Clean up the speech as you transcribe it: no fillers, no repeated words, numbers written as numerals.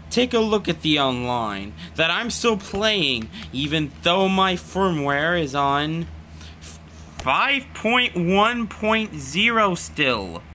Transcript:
take a look at the online, that I'm still playing, even though my firmware is on 5.1.0 still.